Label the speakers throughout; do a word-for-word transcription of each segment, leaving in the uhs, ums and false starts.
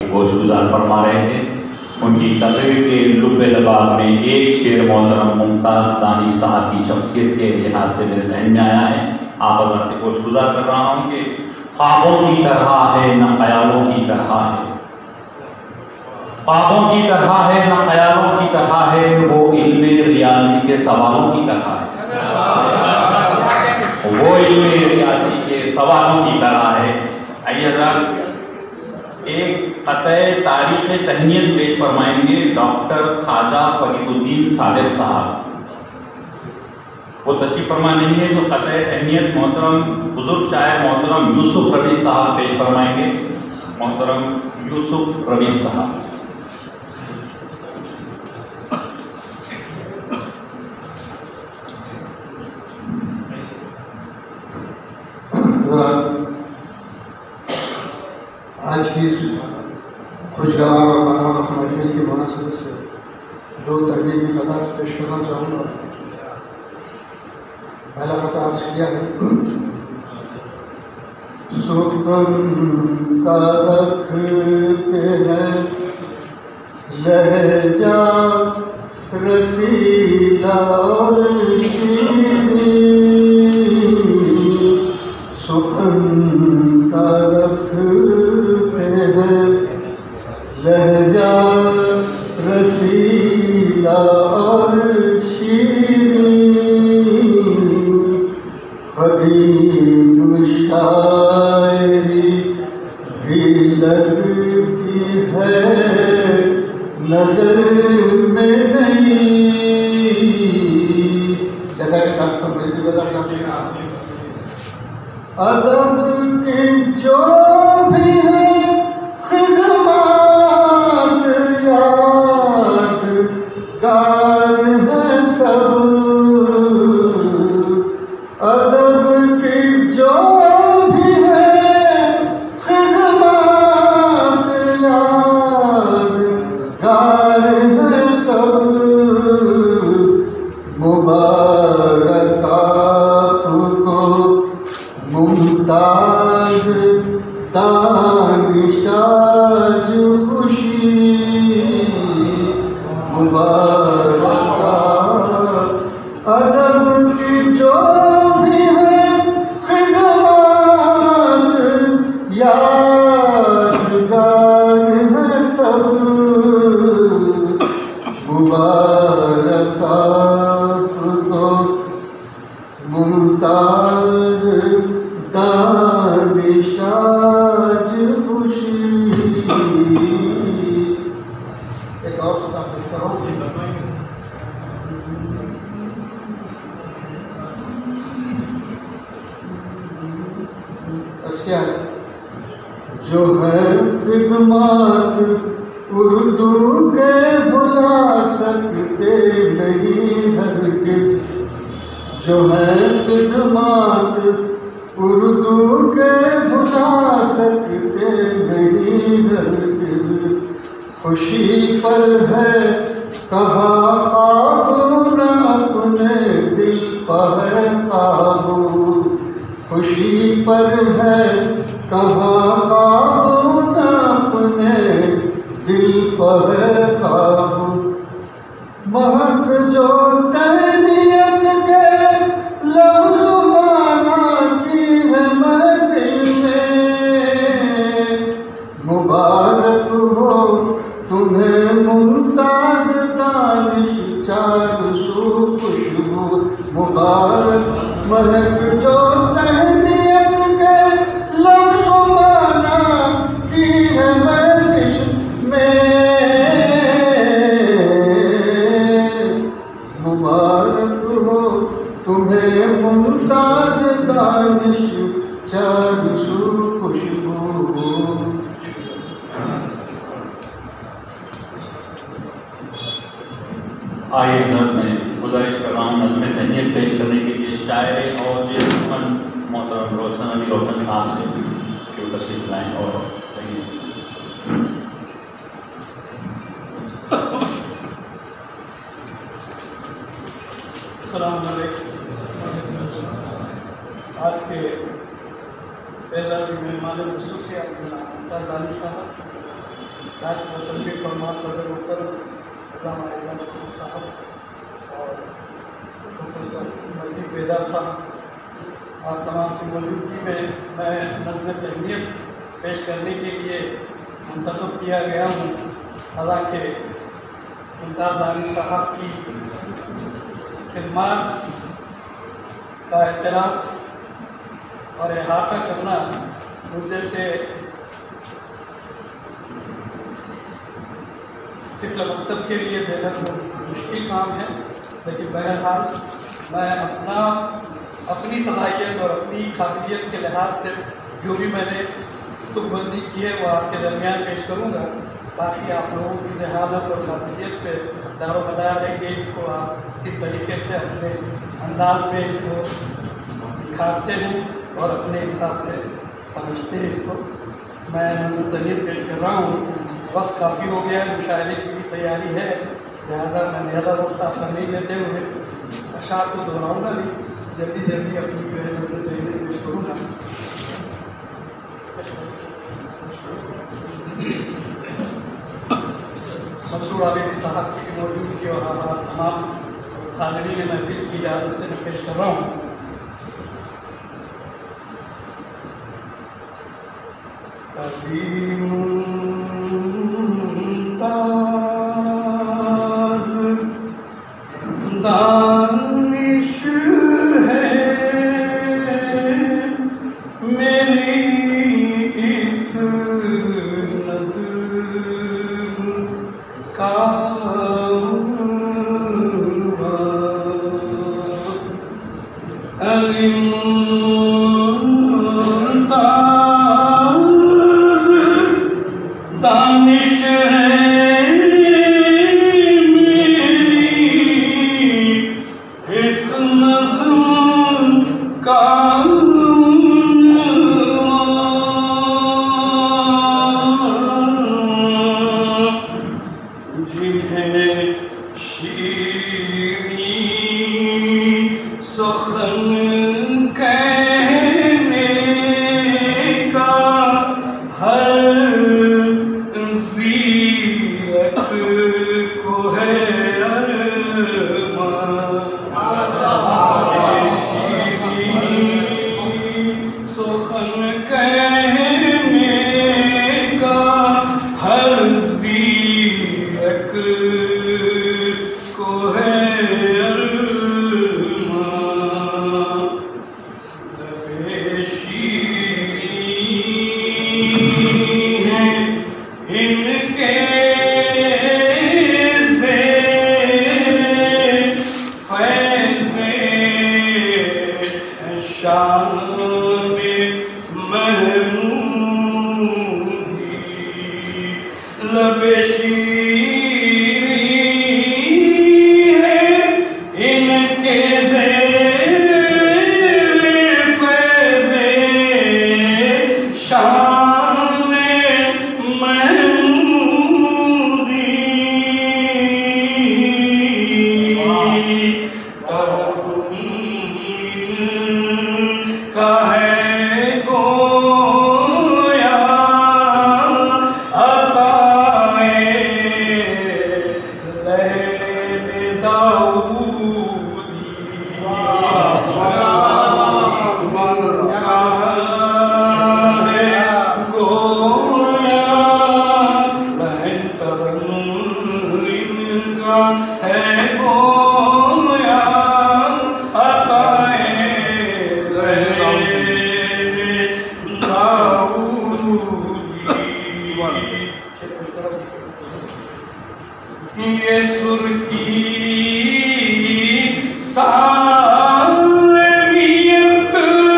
Speaker 1: गोशगुजार फरमा रहे थे। उनकी तकरीर के लुब्बे लबाब में एक शेर मोहतरम मुमताज़ दानी साहब की शख्सियत के लिहाज से मेरे जहन में आया है। आप हज़रात गोशगुजार कर रहा हूँ कि ख्वाबों की तरह है न ख्यालों की तरह है, ख्वाबों की तरह है न ख्यालों की तरह है, वो इल्मे रियाजी के सवालों की तरह है, वो इल्मे रियाजी के सवालों की तरह है। आइए हज़रात एक क़तए तारीख़ तहनीत पेश फरमाएंगे डॉक्टर ख्वाजा फरीदुद्दीन सादिक़ साहब। वो तशरीफ़ फरमा नहीं है तो क़तए तहनीत मोहतरम बुज़ुर्ग शायर मोहतरम यूसुफ रवी साहब पेश फरमाएंगे। मोहतरम यूसुफ रवी साहब।
Speaker 2: आज की इस खुशगवार और बारह महफिल की मुनासिबत से दो तहरीरी खताब पेश करना चाहूँगा। पहला खता अर्ज किया है, सुखम का रखते हैं लहजा रसीला और शीरी, सुखम का रखते हैं लहजा रसीला और शीरी, खदीम शायरी भी लगती है नजर में नहीं। जैसा कि डॉक्टर मेरी वजह करते अदब की जो भी है खिदमत यादगार है सब, अदब की जो भी है खिदमत यादगार है सब, मुबारक आपको मुमताज दानिशाज खुशी, मुबारक अदब की जो भी है खिदमत यादगार है सब, मुबारक आपको मुमताज दानिशाज खुशी। एक और सदा करो क्या जो है खिदमत उर्दू के भुला सकते नहीं हरगिज़, जो है खिदमत उर्दू के भुला सकते नहीं हरगिज़, खुशी पर है कहाँ काबू न अपने दिल पर काबू, खुशी पर है कहाँ काबू न अपने दिल पर काबू, महक जो तहनीत के लफ्ज़ माना की है महफिल में, मुबारक हो तुम्हें मुमताज दानिश चार सू खुशबू, मुबारक महक जो तहनीत के लफ्ज़ माना की है महफिल में, मुबारक हो तुम्हें मुमताज दानिश चार सू खुशबू।
Speaker 1: आइए हज़रत में गुजारिश कर रहा हूँ नज़्म तहनीत पेश करने के लिए शायर और ये सुखन मोहतरम रोशन अली रोशन साहब से जो तशरीफ लाएँ और
Speaker 3: अस्सलाम वालेकुम। आज के एजाज़ी मेहमान ख़ुसूसियत दानिश साहब
Speaker 2: राज तशरीफ फरमा सदर उत्तर साहब और प्रोफेसर मजीद बेदार साहब और तमाम की मौजूदगी में मैं नज़्म तहनीत पेश करने के लिए मुंतखब किया गया हूँ। हालांकि मुमताज़ रानी साहब की खिदमत का एतराफ़ और अहाता करना मुझे से तिफल मकतब के लिए बेहद मुश्किल काम है, लेकिन बहरहाल मैं अपना अपनी सलाहियत और अपनी काबिलियत के लिहाज से जो भी मैंने तुकबंदी की है वो आपके दरमियान पेश करूँगा। बाकी आप लोगों की जहानत और काबिलियत पे दारोमदार है कि इसको आप किस तरीके से अपने अंदाज में इसको दिखाते हैं और अपने हिसाब से समझते हैं इसको। मैं मुतनीर पेश कर रहा हूँ। वक्त काफ़ी हो गया है, मुशायरे की भी तैयारी है, लिहाजा मैं ज़्यादा वक्त आपका नहीं लेते हुए अशार को दोहराऊँगा नहीं, जल्दी जल्दी अपनी जो है नज़र तहरीर पेश करूँगा। मसरूर आबिदी साहब की भी मौजूदगी और आप तमाम हाज़रीन महफिल की इजाज़त से मैं पेश कर रहा हूँ। दानिश है मेरी इस नज़्म का दानिश है ये सुर की सालमियत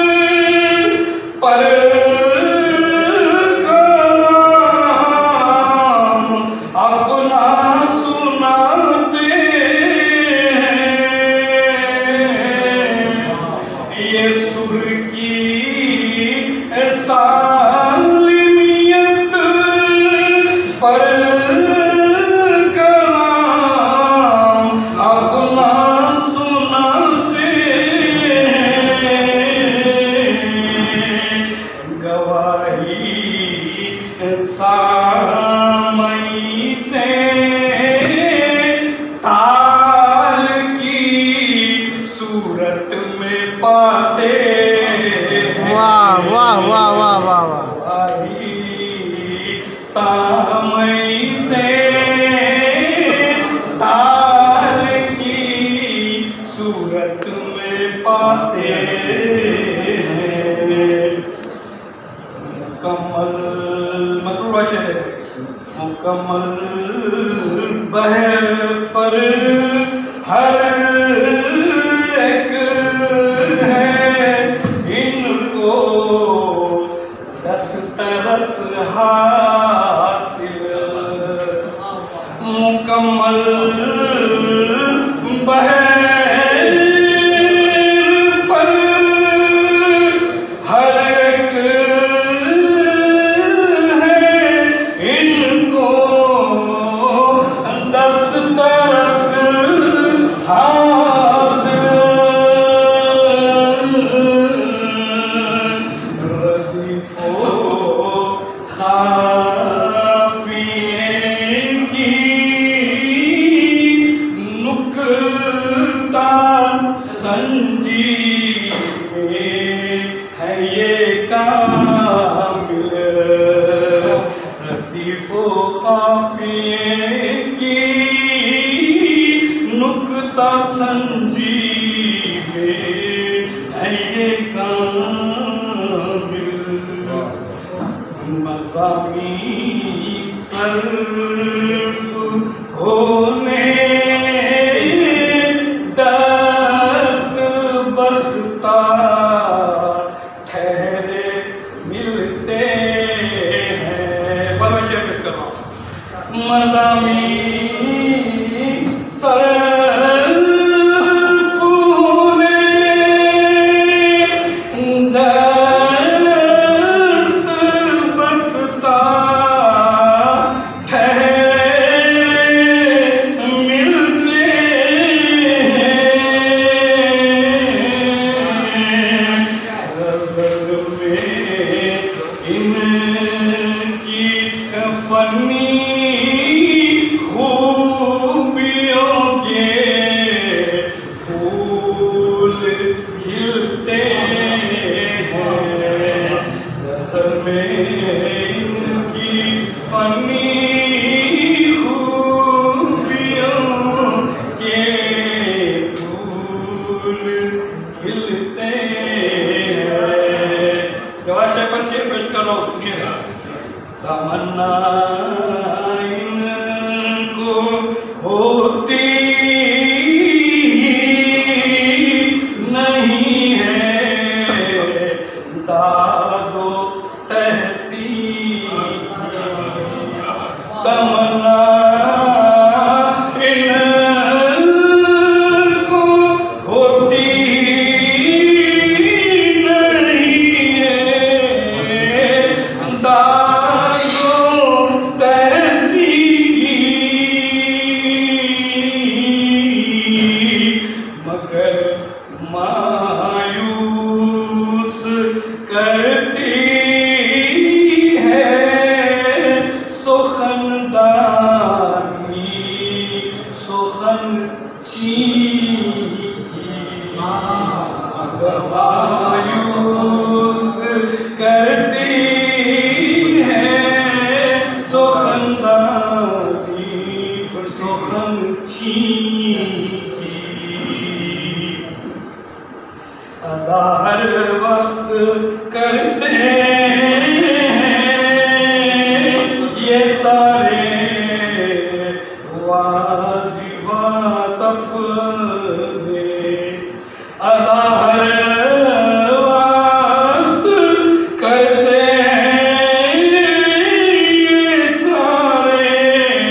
Speaker 2: पर कलाम अपना सुनाते हैं। ये सुर की सालमियत पर सामय मई से तार की सूरत में पाते हैं। मुकम्मल मसरूर शेर है। मुकम्मल बहर पर हर एक है इनको दस्तरस हासिल। मुकम्मल बहर पर हर एक है इनको दस्तरस हासिल। रदीफो खाफिए की नुक्ता संजीवे है ये कामिल। रदीफो खाफिए की नुक्ता संजीवे है ये कामिल। मज़ामी सर्फ होने दस्त बस्ता ठहरे मिलते हैं। बार बार शेयर पेश कर रहा हूँ। मज़ामी सर्फ होने दस्त बस्ता ठहरे मिलते हैं। गज़ल में इनकी फनी खूबियों के फूल खिलते हैं। गज़ल में इनकी फनी खूबियों के फूल खिलते हैं। जवाब शेर पर शेर पेश कर रहा हूँ, सुनिएगा। तमन्ना इनको होती नहीं है दादो तहसीन की। तमन्ना इनको होती नहीं है दादो तहसीन की। मगर मायूस करती है सुखनदानी सुखन चीज़ी। मगर मायूस करती है सुखनदानी सुखन चीज़ी। अदा हर वक्त करते हैं ये सारे वाजिबात अपने। अदा हर वक्त करते हैं ये सारे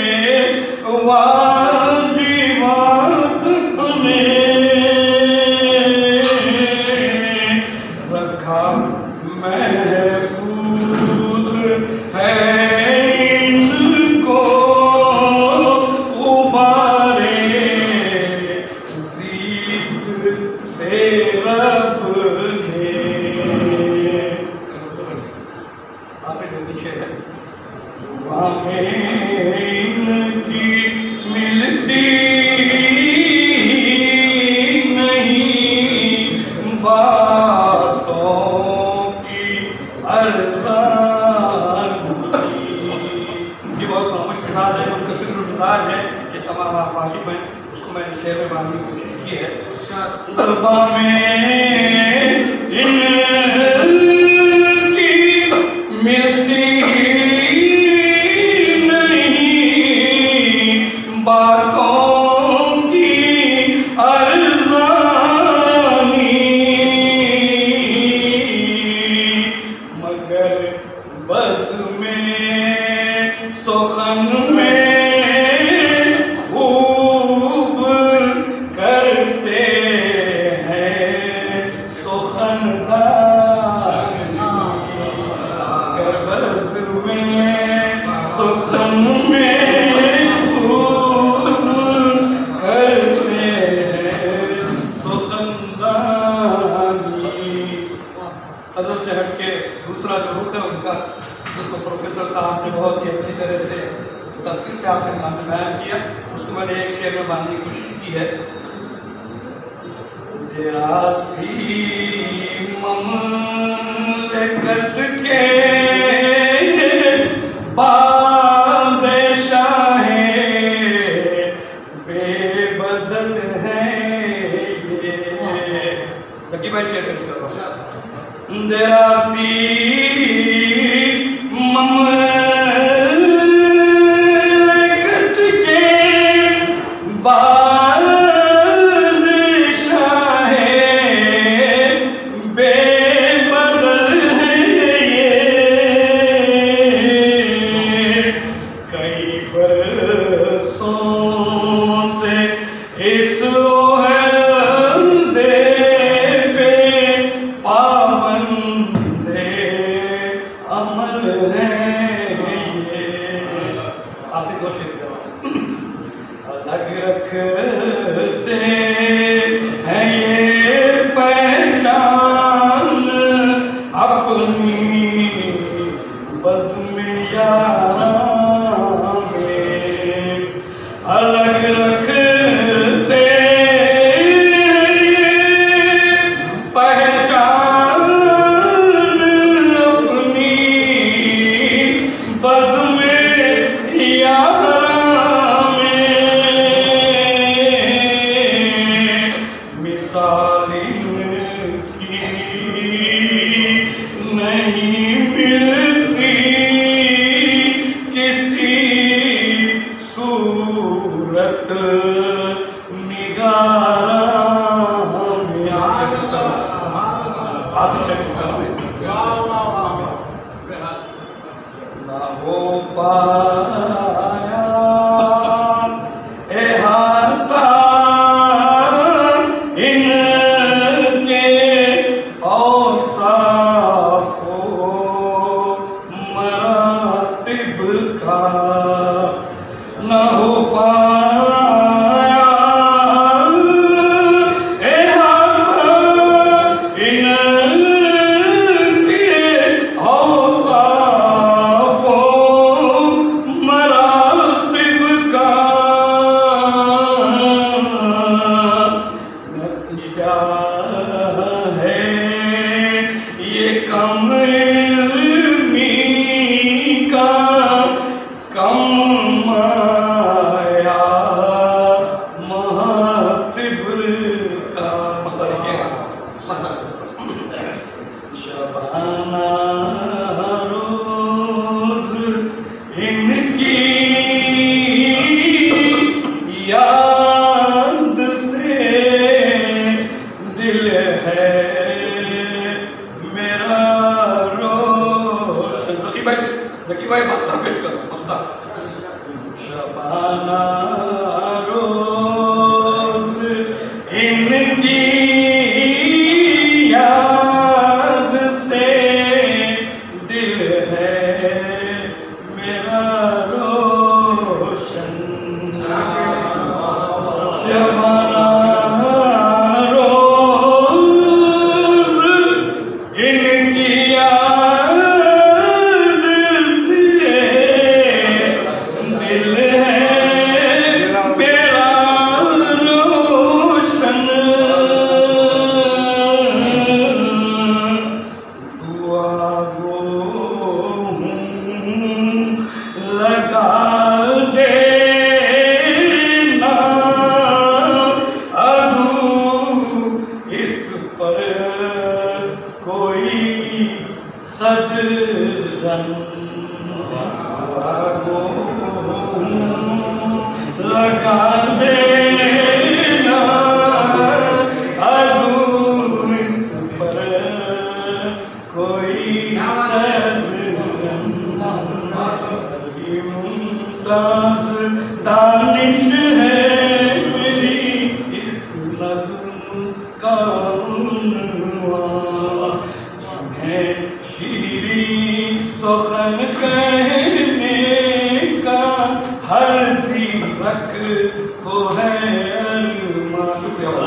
Speaker 2: वाजिबात अपने। रखा महफूज है इनको ये बहुत खामोश मिजाज है, मुनकसिर मिजाज है, ये तमाम आप वाकिफ हैं। उसको मैंने शेर में बांधने की कोशिश की है। ज़ुबां में इनकी मिलती नहीं बातों की अरज़ानी, मगर बज़ में सुखन में खूब करते हैं सुखनदानी, मगर बज़ में सुखन में खूब करते हैं सुखनदानी। हज़रत से हट के दूसरा जो रुख है उनका, उसको प्रोफेसर साहब ने बहुत ही अच्छी तरह से तफसील से आपके सामने बयान किया। उसको मैंने एक शेर में बांधने की कोशिश की है। तेरासी ममलकत के बादशाहे बेबदल हैं ये। तकी भाई शेर पेश करो। तेरासी ममलकत के बादशाहे बेबदल हैं ये, कई बरसों से इस ओहदे पे पाबंदे अमल हैं ये। आखिरी दो शेर अलग रखते हैं ये पहचान अपनी बज़्म यारा में, अलग रखते पहचान अपनी बज़्म यारा में, मिसाल इनकी नहीं मिलती किसी सूरत निगारा में। ना हो पाया एहाता इनके औसाफो मरातिब का, न हो पाया एहाता इनके औसाफो मरातिब का, नतीजा है ये कम इल्मी का, कम माया महासिब का। शबाना रोज इनकी याद से दिल है मेरा रोशन। जकी भाई जकी भाई मफ्ता पेश करो, मफ्ता। शबाना रोज इनकी याद से दिल है मेरा रोशन। शबाना रोज इनकी याद से दिल है लगा देना अदू इस पर कोई सदरन लगा देना अदू इस पर कोई सदरन मुमताज दानिश है मेरी इस नज़्म का उन्वान है शीरी सुखन कहने का हर ज़ीरक को है अरमान। शुक्रिया।